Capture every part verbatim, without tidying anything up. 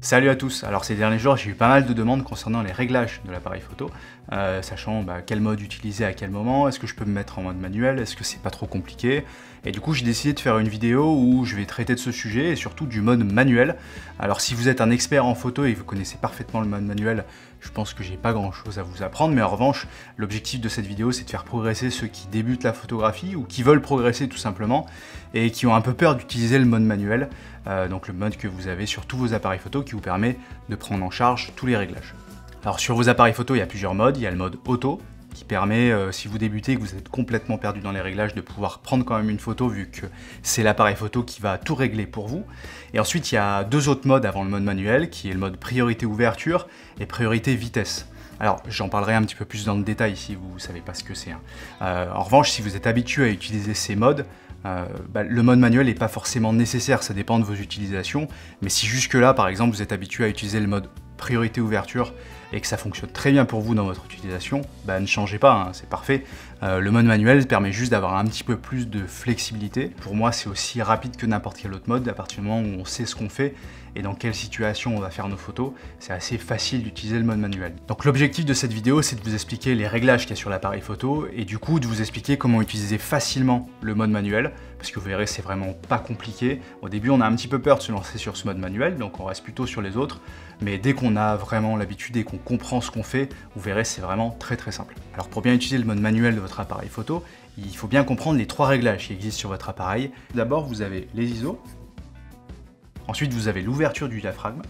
Salut à tous. Alors ces derniers jours, j'ai eu pas mal de demandes concernant les réglages de l'appareil photo, euh, sachant bah, quel mode utiliser à quel moment, est-ce que je peux me mettre en mode manuel, est-ce que c'est pas trop compliqué. Et du coup, j'ai décidé de faire une vidéo où je vais traiter de ce sujet et surtout du mode manuel. Alors si vous êtes un expert en photo et vous connaissez parfaitement le mode manuel, je pense que j'ai pas grand chose à vous apprendre, mais en revanche, l'objectif de cette vidéo, c'est de faire progresser ceux qui débutent la photographie ou qui veulent progresser tout simplement et qui ont un peu peur d'utiliser le mode manuel, euh, donc le mode que vous avez sur tous vos appareils photo qui vous permet de prendre en charge tous les réglages. Alors sur vos appareils photo, il y a plusieurs modes. Il y a le mode auto qui permet, euh, si vous débutez et que vous êtes complètement perdu dans les réglages, de pouvoir prendre quand même une photo vu que c'est l'appareil photo qui va tout régler pour vous. Et ensuite, il y a deux autres modes avant le mode manuel, qui est le mode priorité ouverture et priorité vitesse. Alors, j'en parlerai un petit peu plus dans le détail si vous ne savez pas ce que c'est. Hein. Euh, en revanche, si vous êtes habitué à utiliser ces modes, euh, bah, le mode manuel n'est pas forcément nécessaire, ça dépend de vos utilisations. Mais si jusque-là, par exemple, vous êtes habitué à utiliser le mode priorité ouverture et que ça fonctionne très bien pour vous dans votre utilisation, bah, ne changez pas, hein, c'est parfait. Euh, le mode manuel permet juste d'avoir un petit peu plus de flexibilité. Pour moi, c'est aussi rapide que n'importe quel autre mode, à partir du moment où on sait ce qu'on fait et dans quelle situation on va faire nos photos, c'est assez facile d'utiliser le mode manuel. Donc l'objectif de cette vidéo, c'est de vous expliquer les réglages qu'il y a sur l'appareil photo et du coup de vous expliquer comment utiliser facilement le mode manuel, parce que vous verrez, c'est vraiment pas compliqué. Au début, on a un petit peu peur de se lancer sur ce mode manuel, donc on reste plutôt sur les autres, mais dès qu'on a vraiment l'habitude et qu'on comprend ce qu'on fait, vous verrez, c'est vraiment très très simple. Alors pour bien utiliser le mode manuel de votre appareil photo, il faut bien comprendre les trois réglages qui existent sur votre appareil. D'abord, vous avez les I S O. Ensuite, vous avez l'ouverture du diaphragme.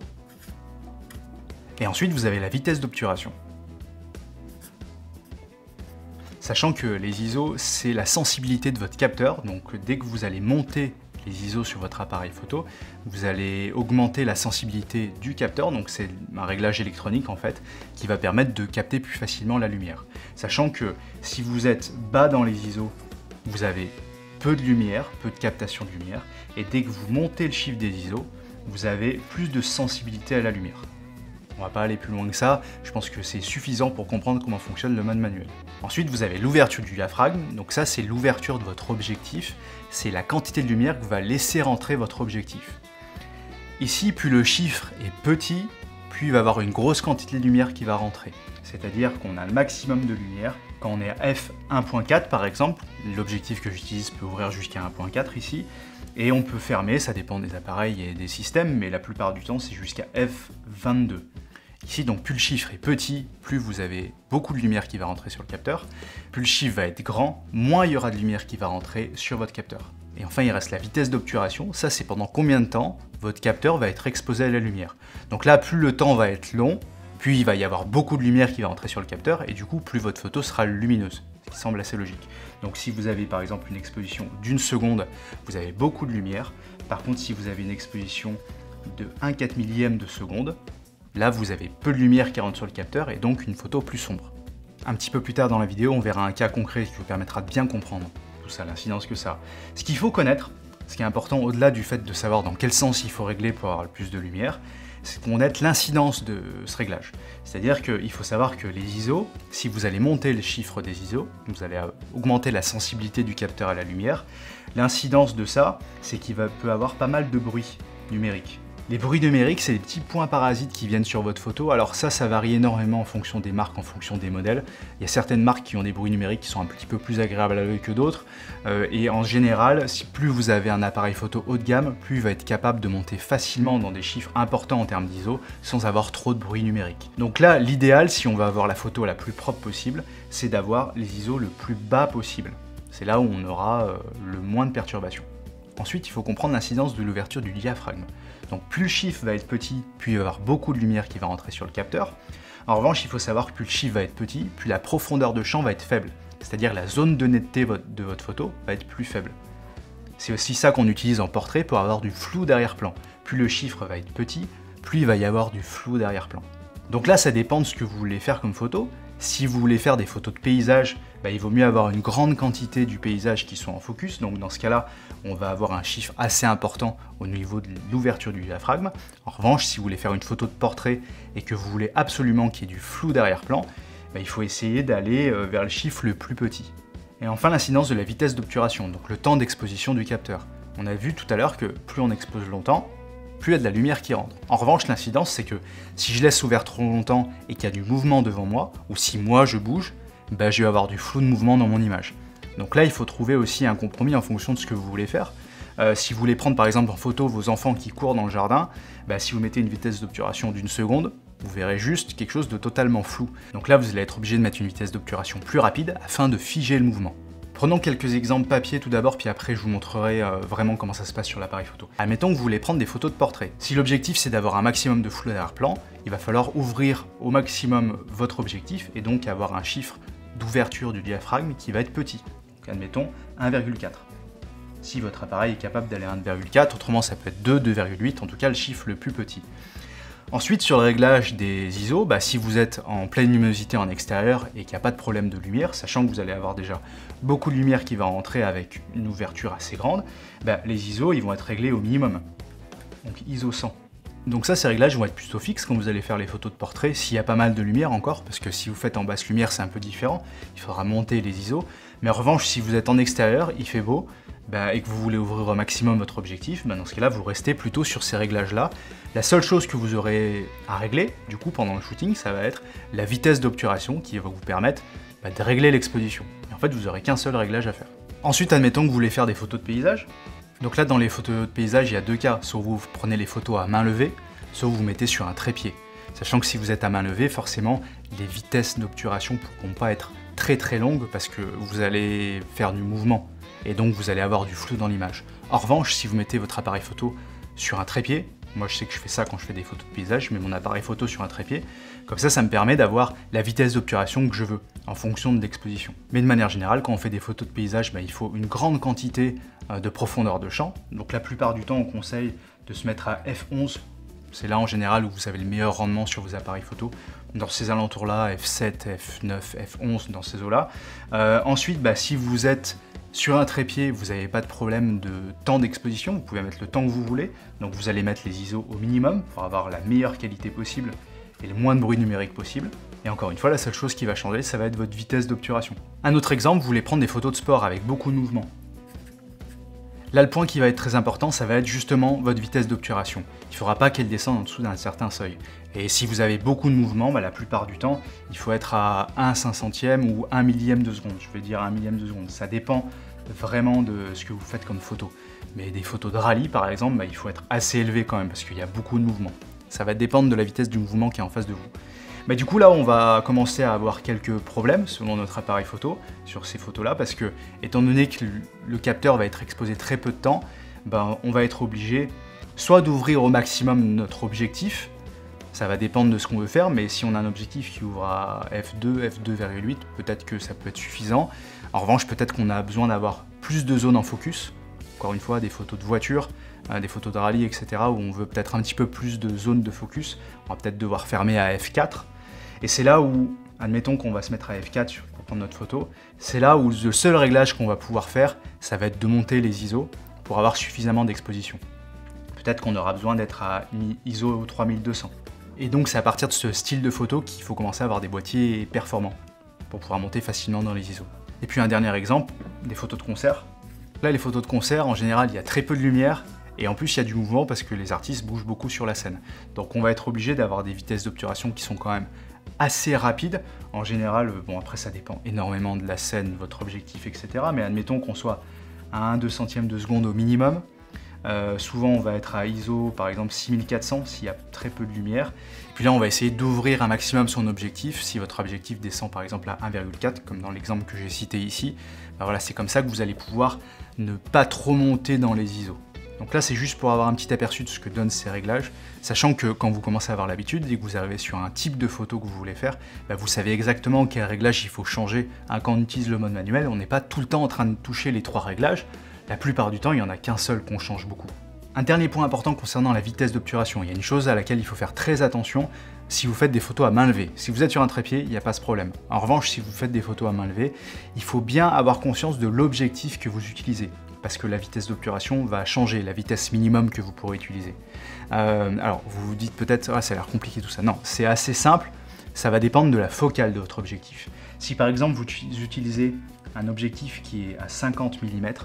Et ensuite, vous avez la vitesse d'obturation. Sachant que les I S O, c'est la sensibilité de votre capteur. Donc, dès que vous allez monter les I S O sur votre appareil photo, vous allez augmenter la sensibilité du capteur. Donc, c'est un réglage électronique, en fait, qui va permettre de capter plus facilement la lumière. Sachant que si vous êtes bas dans les I S O, vous avez peu de lumière, peu de captation de lumière, et dès que vous montez le chiffre des I S O, vous avez plus de sensibilité à la lumière. On va pas aller plus loin que ça, je pense que c'est suffisant pour comprendre comment fonctionne le mode manuel. Ensuite, vous avez l'ouverture du diaphragme, donc ça c'est l'ouverture de votre objectif, c'est la quantité de lumière que va laisser rentrer votre objectif. Ici, plus le chiffre est petit, plus il va y avoir une grosse quantité de lumière qui va rentrer. C'est-à-dire qu'on a le maximum de lumière. Quand on est à f un point quatre par exemple, l'objectif que j'utilise peut ouvrir jusqu'à un point quatre ici, et on peut fermer, ça dépend des appareils et des systèmes, mais la plupart du temps c'est jusqu'à f vingt-deux. Ici donc plus le chiffre est petit, plus vous avez beaucoup de lumière qui va rentrer sur le capteur, plus le chiffre va être grand, moins il y aura de lumière qui va rentrer sur votre capteur. Et enfin il reste la vitesse d'obturation, ça c'est pendant combien de temps votre capteur va être exposé à la lumière. Donc là plus le temps va être long, puis il va y avoir beaucoup de lumière qui va rentrer sur le capteur, et du coup, plus votre photo sera lumineuse, ce qui semble assez logique. Donc si vous avez par exemple une exposition d'une seconde, vous avez beaucoup de lumière. Par contre, si vous avez une exposition de un quatre millième de seconde, là vous avez peu de lumière qui rentre sur le capteur, et donc une photo plus sombre. Un petit peu plus tard dans la vidéo, on verra un cas concret qui vous permettra de bien comprendre tout ça, l'incidence que ça a. Ce qu'il faut connaître, ce qui est important au-delà du fait de savoir dans quel sens il faut régler pour avoir le plus de lumière, c'est qu'on connaître l'incidence de ce réglage. C'est-à-dire qu'il faut savoir que les I S O, si vous allez monter le chiffre des I S O, vous allez augmenter la sensibilité du capteur à la lumière, l'incidence de ça, c'est qu'il peut avoir pas mal de bruit numérique. Les bruits numériques, c'est des petits points parasites qui viennent sur votre photo. Alors ça, ça varie énormément en fonction des marques, en fonction des modèles. Il y a certaines marques qui ont des bruits numériques qui sont un petit peu plus agréables à l'œil que d'autres. Euh, et en général, si plus vous avez un appareil photo haut de gamme, plus il va être capable de monter facilement dans des chiffres importants en termes d'I S O sans avoir trop de bruit numérique. Donc là, l'idéal, si on veut avoir la photo la plus propre possible, c'est d'avoir les I S O le plus bas possible. C'est là où on aura euh, le moins de perturbations. Ensuite, il faut comprendre l'incidence de l'ouverture du diaphragme. Donc plus le chiffre va être petit, plus il va y avoir beaucoup de lumière qui va rentrer sur le capteur. En revanche, il faut savoir que plus le chiffre va être petit, plus la profondeur de champ va être faible. C'est-à-dire la zone de netteté de votre photo va être plus faible. C'est aussi ça qu'on utilise en portrait pour avoir du flou d'arrière-plan. Plus le chiffre va être petit, plus il va y avoir du flou d'arrière-plan. Donc là, ça dépend de ce que vous voulez faire comme photo. Si vous voulez faire des photos de paysage, bah, il vaut mieux avoir une grande quantité du paysage qui soit en focus. Donc dans ce cas-là, on va avoir un chiffre assez important au niveau de l'ouverture du diaphragme. En revanche, si vous voulez faire une photo de portrait et que vous voulez absolument qu'il y ait du flou d'arrière-plan, bah, il faut essayer d'aller vers le chiffre le plus petit. Et enfin, l'incidence de la vitesse d'obturation, donc le temps d'exposition du capteur. On a vu tout à l'heure que plus on expose longtemps, plus il y a de la lumière qui rentre. En revanche, l'incidence, c'est que si je laisse ouvert trop longtemps et qu'il y a du mouvement devant moi, ou si moi je bouge, ben, je vais avoir du flou de mouvement dans mon image. Donc là, il faut trouver aussi un compromis en fonction de ce que vous voulez faire. Euh, si vous voulez prendre par exemple en photo vos enfants qui courent dans le jardin, ben, si vous mettez une vitesse d'obturation d'une seconde, vous verrez juste quelque chose de totalement flou. Donc là, vous allez être obligé de mettre une vitesse d'obturation plus rapide afin de figer le mouvement. Prenons quelques exemples papier tout d'abord, puis après je vous montrerai euh, vraiment comment ça se passe sur l'appareil photo. Admettons que vous voulez prendre des photos de portrait. Si l'objectif c'est d'avoir un maximum de flou d'arrière-plan, il va falloir ouvrir au maximum votre objectif et donc avoir un chiffre d'ouverture du diaphragme qui va être petit. Donc admettons un virgule quatre. Si votre appareil est capable d'aller à un virgule quatre, autrement ça peut être deux, deux virgule huit, en tout cas le chiffre le plus petit. Ensuite, sur le réglage des I S O, bah, si vous êtes en pleine luminosité en extérieur et qu'il n'y a pas de problème de lumière, sachant que vous allez avoir déjà beaucoup de lumière qui va rentrer avec une ouverture assez grande, bah, les I S O ils vont être réglés au minimum, donc I S O cent. Donc ça, ces réglages vont être plutôt fixes quand vous allez faire les photos de portrait, s'il y a pas mal de lumière encore, parce que si vous faites en basse lumière, c'est un peu différent, il faudra monter les I S O. Mais en revanche, si vous êtes en extérieur, il fait beau, bah, et que vous voulez ouvrir au maximum votre objectif, bah, dans ce cas-là, vous restez plutôt sur ces réglages-là. La seule chose que vous aurez à régler, du coup, pendant le shooting, ça va être la vitesse d'obturation qui va vous permettre bah, de régler l'exposition. Et en fait, vous n'aurez qu'un seul réglage à faire. Ensuite, admettons que vous voulez faire des photos de paysage. Donc là, dans les photos de paysage, il y a deux cas. Soit vous prenez les photos à main levée, soit vous vous mettez sur un trépied. Sachant que si vous êtes à main levée, forcément, les vitesses d'obturation ne pourront pas être très très longues parce que vous allez faire du mouvement. Et donc vous allez avoir du flou dans l'image. En revanche, si vous mettez votre appareil photo sur un trépied, moi je sais que je fais ça quand je fais des photos de paysage, je mets mon appareil photo sur un trépied, comme ça ça me permet d'avoir la vitesse d'obturation que je veux, en fonction de l'exposition. Mais de manière générale, quand on fait des photos de paysage, bah, il faut une grande quantité euh, de profondeur de champ, donc la plupart du temps on conseille de se mettre à F onze, c'est là en général où vous avez le meilleur rendement sur vos appareils photo, dans ces alentours-là, F sept, F neuf, F onze, dans ces eaux-là. Euh, ensuite, bah, si vous êtes sur un trépied, vous n'avez pas de problème de temps d'exposition, vous pouvez mettre le temps que vous voulez, donc vous allez mettre les I S O au minimum pour avoir la meilleure qualité possible et le moins de bruit numérique possible. Et encore une fois, la seule chose qui va changer, ça va être votre vitesse d'obturation. Un autre exemple, vous voulez prendre des photos de sport avec beaucoup de mouvement. Là, le point qui va être très important, ça va être justement votre vitesse d'obturation. Il ne faudra pas qu'elle descende en dessous d'un certain seuil. Et si vous avez beaucoup de mouvement, bah, la plupart du temps, il faut être à un cinq centième ou un millième de seconde. Je vais dire un millième de seconde. Ça dépend vraiment de ce que vous faites comme photo. Mais des photos de rallye, par exemple, bah, il faut être assez élevé quand même parce qu'il y a beaucoup de mouvement. Ça va dépendre de la vitesse du mouvement qui est en face de vous. Bah, du coup, là, on va commencer à avoir quelques problèmes selon notre appareil photo sur ces photos-là parce que, étant donné que le capteur va être exposé très peu de temps, bah, on va être obligé soit d'ouvrir au maximum notre objectif. Ça va dépendre de ce qu'on veut faire, mais si on a un objectif qui ouvre à F deux, F deux virgule huit, peut-être que ça peut être suffisant. En revanche, peut-être qu'on a besoin d'avoir plus de zones en focus. Encore une fois, des photos de voiture, euh, des photos de rallye, et cetera, où on veut peut-être un petit peu plus de zones de focus. On va peut-être devoir fermer à F quatre. Et c'est là où, admettons qu'on va se mettre à F quatre pour prendre notre photo, c'est là où le seul réglage qu'on va pouvoir faire, ça va être de monter les I S O pour avoir suffisamment d'exposition. Peut-être qu'on aura besoin d'être à I S O trois mille deux cents. Et donc c'est à partir de ce style de photo qu'il faut commencer à avoir des boîtiers performants pour pouvoir monter facilement dans les I S O. Et puis un dernier exemple, des photos de concert. Là les photos de concert, en général il y a très peu de lumière et en plus il y a du mouvement parce que les artistes bougent beaucoup sur la scène. Donc on va être obligé d'avoir des vitesses d'obturation qui sont quand même assez rapides. En général, bon après ça dépend énormément de la scène, de votre objectif, et cetera. Mais admettons qu'on soit à un deux centièmes de seconde au minimum. Euh, souvent on va être à I S O par exemple six mille quatre cents s'il y a très peu de lumière. Et puis là on va essayer d'ouvrir un maximum son objectif. Si votre objectif descend par exemple à un virgule quatre comme dans l'exemple que j'ai cité ici, ben voilà, c'est comme ça que vous allez pouvoir ne pas trop monter dans les I S O. Donc là c'est juste pour avoir un petit aperçu de ce que donnent ces réglages, sachant que quand vous commencez à avoir l'habitude, dès que vous arrivez sur un type de photo que vous voulez faire, ben vous savez exactement quel réglage il faut changer. Hein, quand on utilise le mode manuel, on n'est pas tout le temps en train de toucher les trois réglages. La plupart du temps, il n'y en a qu'un seul qu'on change beaucoup. Un dernier point important concernant la vitesse d'obturation, il y a une chose à laquelle il faut faire très attention si vous faites des photos à main levée. Si vous êtes sur un trépied, il n'y a pas ce problème. En revanche, si vous faites des photos à main levée, il faut bien avoir conscience de l'objectif que vous utilisez, parce que la vitesse d'obturation va changer, la vitesse minimum que vous pourrez utiliser. Euh, alors, vous vous dites peut-être, ah, ça a l'air compliqué tout ça. Non, c'est assez simple, ça va dépendre de la focale de votre objectif. Si par exemple vous utilisez un objectif qui est à cinquante millimètres,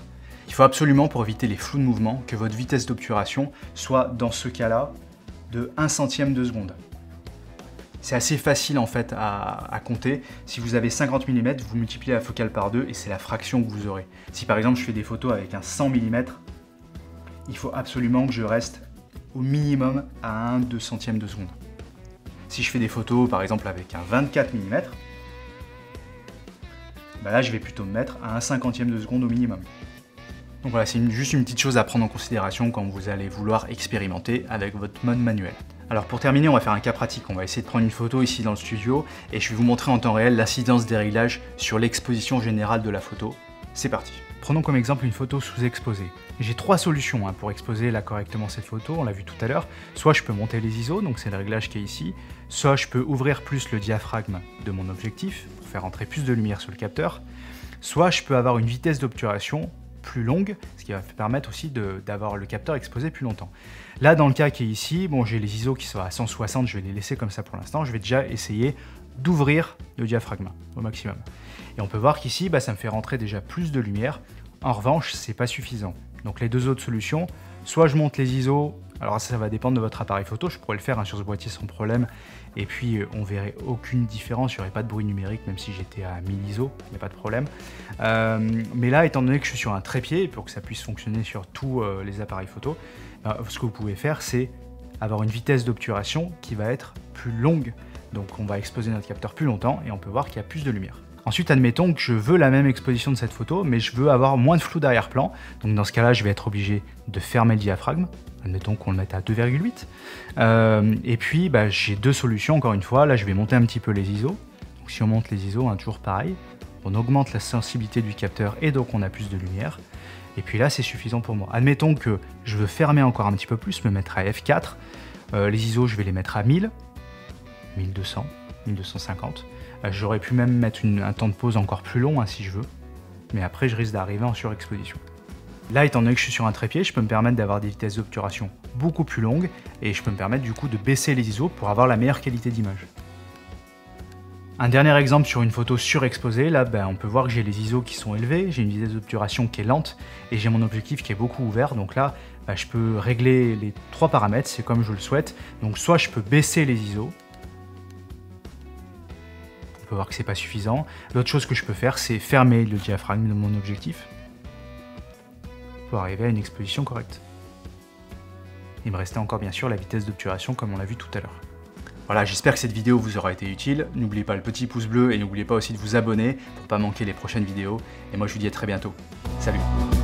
Il faut absolument, pour éviter les flous de mouvement, que votre vitesse d'obturation soit, dans ce cas-là, de un centième de seconde. C'est assez facile en fait à, à compter. Si vous avez cinquante millimètres, vous multipliez la focale par deux et c'est la fraction que vous aurez. Si par exemple je fais des photos avec un cent millimètres, il faut absolument que je reste au minimum à un deux centième de seconde. Si je fais des photos par exemple avec un vingt-quatre millimètres, ben là je vais plutôt me mettre à un cinquantième de seconde au minimum. Donc voilà, c'est une, juste une petite chose à prendre en considération quand vous allez vouloir expérimenter avec votre mode manuel. Alors pour terminer, on va faire un cas pratique. On va essayer de prendre une photo ici dans le studio et je vais vous montrer en temps réel l'incidence des réglages sur l'exposition générale de la photo. C'est parti. Prenons comme exemple une photo sous-exposée. J'ai trois solutions hein, pour exposer là correctement cette photo, on l'a vu tout à l'heure. Soit je peux monter les I S O, donc c'est le réglage qui est ici. Soit je peux ouvrir plus le diaphragme de mon objectif pour faire entrer plus de lumière sur le capteur. Soit je peux avoir une vitesse d'obturation plus longue, ce qui va permettre aussi d'avoir le capteur exposé plus longtemps. Là, dans le cas qui est ici, bon, j'ai les I S O qui sont à cent soixante, je vais les laisser comme ça pour l'instant. Je vais déjà essayer d'ouvrir le diaphragme au maximum. Et on peut voir qu'ici, bah, ça me fait rentrer déjà plus de lumière. En revanche, c'est pas suffisant. Donc les deux autres solutions, soit je monte les I S O, alors ça, ça va dépendre de votre appareil photo, je pourrais le faire hein, sur ce boîtier sans problème, et puis euh, on verrait aucune différence, il n'y aurait pas de bruit numérique, même si j'étais à mille I S O, il n'y a pas de problème. Euh, mais là, étant donné que je suis sur un trépied, pour que ça puisse fonctionner sur tous euh, les appareils photo, bah, ce que vous pouvez faire, c'est avoir une vitesse d'obturation qui va être plus longue. Donc on va exposer notre capteur plus longtemps, et on peut voir qu'il y a plus de lumière. Ensuite, admettons que je veux la même exposition de cette photo, mais je veux avoir moins de flou d'arrière-plan. Donc dans ce cas-là, je vais être obligé de fermer le diaphragme. Admettons qu'on le mette à deux virgule huit. Euh, et puis, bah, j'ai deux solutions, encore une fois. Là, je vais monter un petit peu les I S O. Donc si on monte les I S O, hein, toujours pareil, on augmente la sensibilité du capteur et donc on a plus de lumière. Et puis là, c'est suffisant pour moi. Admettons que je veux fermer encore un petit peu plus, me mettre à F quatre. Euh, les I S O, je vais les mettre à mille, mille deux cents, mille deux cent cinquante. J'aurais pu même mettre une, un temps de pause encore plus long hein, si je veux, mais après je risque d'arriver en surexposition. Là, étant donné que je suis sur un trépied, je peux me permettre d'avoir des vitesses d'obturation beaucoup plus longues et je peux me permettre du coup de baisser les I S O pour avoir la meilleure qualité d'image. Un dernier exemple sur une photo surexposée, là ben, on peut voir que j'ai les I S O qui sont élevés, j'ai une vitesse d'obturation qui est lente et j'ai mon objectif qui est beaucoup ouvert, donc là ben, je peux régler les trois paramètres, c'est comme je le souhaite. Donc soit je peux baisser les I S O, on peut voir que c'est pas suffisant. L'autre chose que je peux faire, c'est fermer le diaphragme de mon objectif pour arriver à une exposition correcte. Il me restait encore bien sûr la vitesse d'obturation comme on l'a vu tout à l'heure. Voilà, j'espère que cette vidéo vous aura été utile. N'oubliez pas le petit pouce bleu et n'oubliez pas aussi de vous abonner pour ne pas manquer les prochaines vidéos. Et moi je vous dis à très bientôt. Salut!